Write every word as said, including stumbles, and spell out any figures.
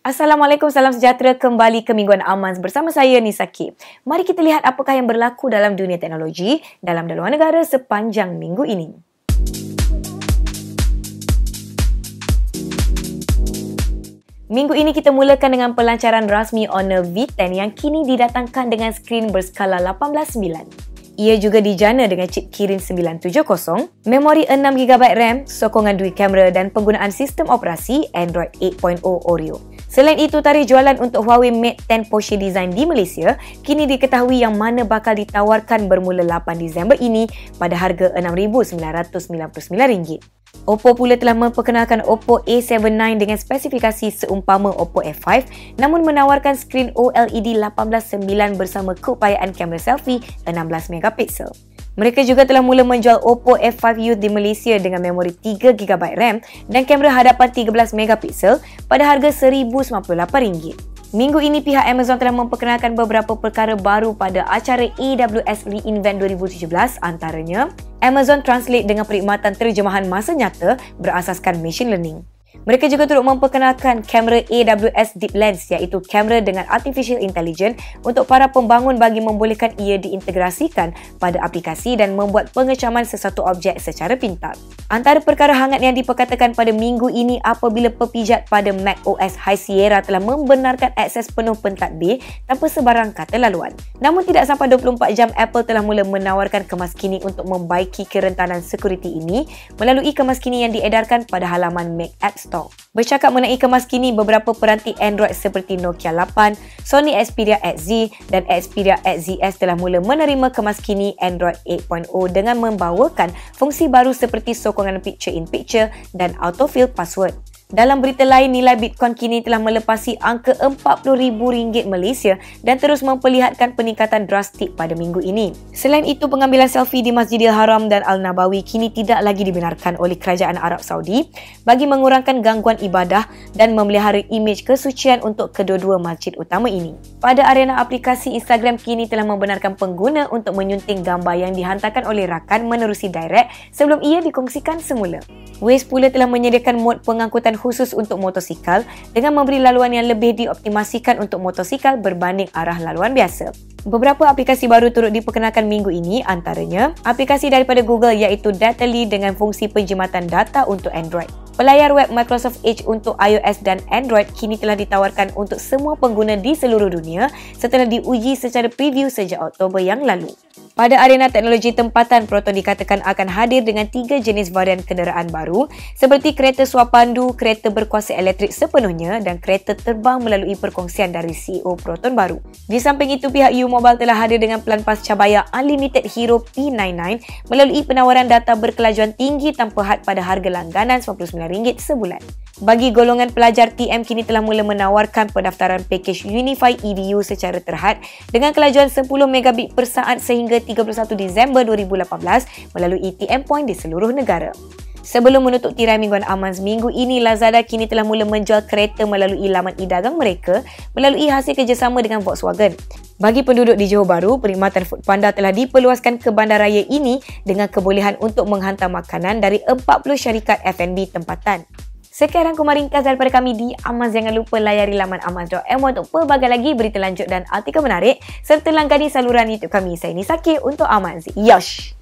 Assalamualaikum, salam sejahtera, kembali ke Mingguan Amans bersama saya Nisaki. Mari kita lihat apakah yang berlaku dalam dunia teknologi dalam dan luar negara sepanjang minggu ini. Minggu ini kita mulakan dengan pelancaran rasmi Honor V ten yang kini didatangkan dengan skrin berskala lapan belas sembilan. Ia juga dijana dengan chip Kirin sembilan tujuh kosong, memori enam gigabyte RAM, sokongan dual kamera dan penggunaan sistem operasi Android lapan titik kosong Oreo. Selain itu, tarikh jualan untuk Huawei Mate sepuluh Porsche Design di Malaysia kini diketahui yang mana bakal ditawarkan bermula lapan Disember ini pada harga enam ribu sembilan ratus sembilan puluh sembilan ringgit. Oppo pula telah memperkenalkan Oppo A tujuh sembilan dengan spesifikasi seumpama Oppo F lima namun menawarkan skrin O L E D lapan belas sembilan bersama keupayaan kamera selfie enam belas megapiksel. Mereka juga telah mula menjual Oppo F lima Youth di Malaysia dengan memori tiga gigabyte RAM dan kamera hadapan tiga belas megapiksel pada harga seribu sembilan puluh lapan ringgit. Minggu ini pihak Amazon telah memperkenalkan beberapa perkara baru pada acara A W S reInvent dua ribu tujuh belas, antaranya Amazon Translate dengan perkhidmatan terjemahan masa nyata berasaskan machine learning. Mereka juga turut memperkenalkan kamera A W S Deep Lens iaitu kamera dengan Artificial Intelligence untuk para pembangun bagi membolehkan ia diintegrasikan pada aplikasi dan membuat pengecaman sesuatu objek secara pintar. Antara perkara hangat yang diperkatakan pada minggu ini apabila pepijat pada macOS High Sierra telah membenarkan akses penuh pentadbir tanpa sebarang kata laluan. Namun tidak sampai dua puluh empat jam, Apple telah mula menawarkan kemas kini untuk membaiki kerentanan security ini melalui kemas kini yang diedarkan pada halaman Mac App Store. Bercakap mengenai kemas kini, beberapa peranti Android seperti Nokia lapan, Sony Xperia X Z dan Xperia X Z S telah mula menerima kemas kini Android lapan titik kosong dengan membawakan fungsi baru seperti sokongan picture in picture dan autofill password. Dalam berita lain, nilai Bitcoin kini telah melepasi angka empat puluh ribu ringgit Malaysia dan terus memperlihatkan peningkatan drastik pada minggu ini. Selain itu, pengambilan selfie di Masjidil Haram dan Al-Nabawi kini tidak lagi dibenarkan oleh Kerajaan Arab Saudi bagi mengurangkan gangguan ibadah dan memelihara imej kesucian untuk kedua-dua masjid utama ini. Pada arena aplikasi, Instagram kini telah membenarkan pengguna untuk menyunting gambar yang dihantarkan oleh rakan menerusi direct sebelum ia dikongsikan semula. Waze pula telah menyediakan mod pengangkutan khusus untuk motosikal dengan memberi laluan yang lebih dioptimasikan untuk motosikal berbanding arah laluan biasa. Beberapa aplikasi baru turut diperkenalkan minggu ini, antaranya aplikasi daripada Google iaitu Datally dengan fungsi penjimatan data untuk Android. Pelayar web Microsoft Edge untuk iOS dan Android kini telah ditawarkan untuk semua pengguna di seluruh dunia setelah diuji secara preview sejak Oktober yang lalu. Pada arena teknologi tempatan, Proton dikatakan akan hadir dengan tiga jenis varian kenderaan baru seperti kereta suapandu, kereta berkuasa elektrik sepenuhnya dan kereta terbang melalui perkongsian dari C E O Proton baru. Di samping itu, pihak U-Mobile telah hadir dengan pelan pascabayar Unlimited Hero P sembilan puluh sembilan melalui penawaran data berkelajuan tinggi tanpa had pada harga langganan sembilan puluh sembilan ringgit sebulan. Bagi golongan pelajar, T M kini telah mula menawarkan pendaftaran pakej Unify E D U secara terhad dengan kelajuan sepuluh megabit per saat sehingga tiga puluh satu Disember dua ribu lapan belas melalui T M Point di seluruh negara. Sebelum menutup tirai Mingguan Amans minggu ini, Lazada kini telah mula menjual kereta melalui laman e-dagang mereka melalui hasil kerjasama dengan Volkswagen. Bagi penduduk di Johor Bahru, perkhidmatan Foodpanda telah diperluaskan ke bandaraya ini dengan kebolehan untuk menghantar makanan dari empat puluh syarikat F and B tempatan. Sekian rangkuman ringkas daripada kami di Amans. Jangan lupa layari laman amans dot m y untuk pelbagai lagi berita lanjut dan artikel menarik serta langgani saluran YouTube kami. Saya Nisaki untuk Amans. Yosh!